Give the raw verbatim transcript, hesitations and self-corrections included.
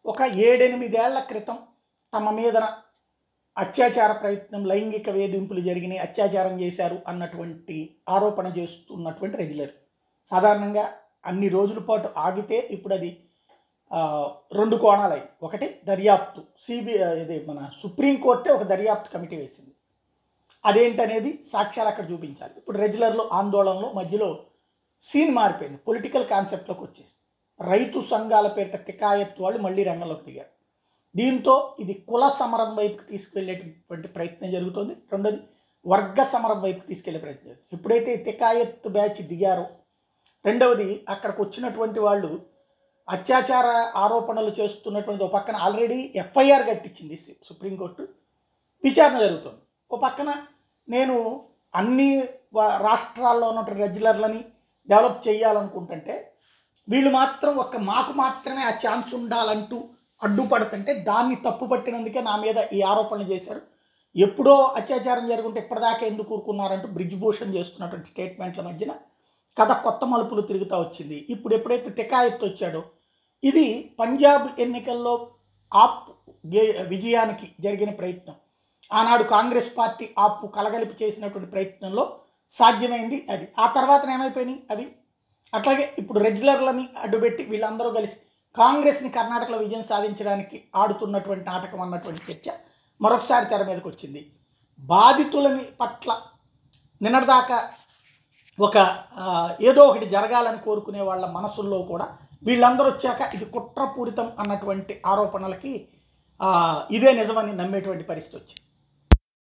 ఒక ఏడెనిమిదేళ్ల క్రితం తమ మీద అత్యాచార ప్రయత్నం, లైంగిక వేధింపులు జరిగినాయి, అత్యాచారం చేశారు అన్నటువంటి ఆరోపణ చేస్తున్నటువంటి రెగ్యులర్. సాధారణంగా అన్ని రోజుల పాటు ఆగితే ఇప్పుడు అది రెండు కోణాలు అయ్యి, ఒకటి దర్యాప్తు, సిబిఐ ఇది మన సుప్రీంకోర్టే ఒక దర్యాప్తు కమిటీ వేసింది. అదేంటనేది సాక్ష్యాలు అక్కడ చూపించాలి. ఇప్పుడు రెగ్యులర్లో ఆందోళనలో మధ్యలో సీన్ మారిపోయింది, పొలిటికల్ కాన్సెప్ట్లోకి వచ్చేసి రైతు సంఘాల పేరిట తికాయత్ వాళ్ళు మళ్ళీ రంగంలోకి దిగారు. దీంతో ఇది కుల సమరం వైపుకి తీసుకెళ్లేటటువంటి ప్రయత్నం జరుగుతుంది. రెండోది వర్గ సమరం వైపుకి తీసుకెళ్లే ప్రయత్నం జరుగుతుంది. ఎప్పుడైతే తికాయత్ బ్యాచ్ దిగారో, రెండవది అక్కడికి వచ్చినటువంటి వాళ్ళు అత్యాచార ఆరోపణలు చేస్తున్నటువంటి ఒక పక్కన ఆల్రెడీ ఎఫ్ఐఆర్ కట్టించింది సుప్రీంకోర్టు, విచారణ జరుగుతుంది. ఒక పక్కన నేను అన్ని రాష్ట్రాల్లో ఉన్న రెగ్యులర్లని డెవలప్ చేయాలనుకుంటుంటే వీళ్ళు మాత్రం ఒక మాకు మాత్రమే ఆ ఛాన్స్ ఉండాలంటూ అడ్డుపడుతుంటే దాన్ని తప్పు పట్టినందుకే నా మీద ఈ ఆరోపణలు చేశారు. ఎప్పుడో అత్యాచారం జరుగుంటే ఇప్పటిదాకా ఎందుకు కూరుకున్నారంటూ బ్రిజ్భూషణ్ చేస్తున్నటువంటి స్టేట్మెంట్ల మధ్యన కథ కొత్త మలుపులు తిరుగుతూ వచ్చింది. ఇప్పుడు ఎప్పుడైతే తికాయత్ వచ్చాడో, ఇది పంజాబ్ ఎన్నికల్లో ఆప్ విజయానికి జరిగిన ప్రయత్నం, ఆనాడు కాంగ్రెస్ పార్టీ ఆపు కలగలిపి చేసినటువంటి ప్రయత్నంలో సాధ్యమైంది అది. ఆ తర్వాత ఏమైపోయినాయి అవి. అట్లాగే ఇప్పుడు రెగ్యులర్లని అడ్డుపెట్టి వీళ్ళందరూ కలిసి కాంగ్రెస్ని కర్ణాటకలో విజయం సాధించడానికి ఆడుతున్నటువంటి నాటకం అన్నటువంటి చర్చ మరొకసారి తెర మీదకి వచ్చింది. బాధితులని పట్ల నిన్నటిదాకా ఒక ఏదో ఒకటి జరగాలని కోరుకునే వాళ్ళ మనసుల్లో కూడా వీళ్ళందరూ వచ్చాక ఇది కుట్రపూరితం అన్నటువంటి ఆరోపణలకి ఇదే నిజమని నమ్మేటువంటి పరిస్థితి వచ్చింది.